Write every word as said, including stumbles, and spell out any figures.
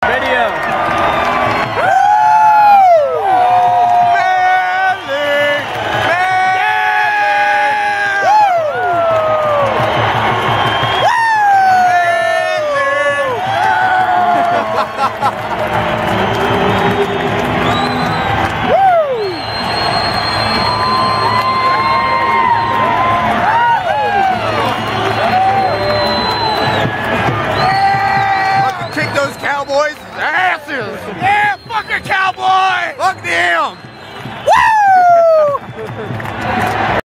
Kick those Cowboys' asses! Yeah, fuck a cowboy! Fuck them!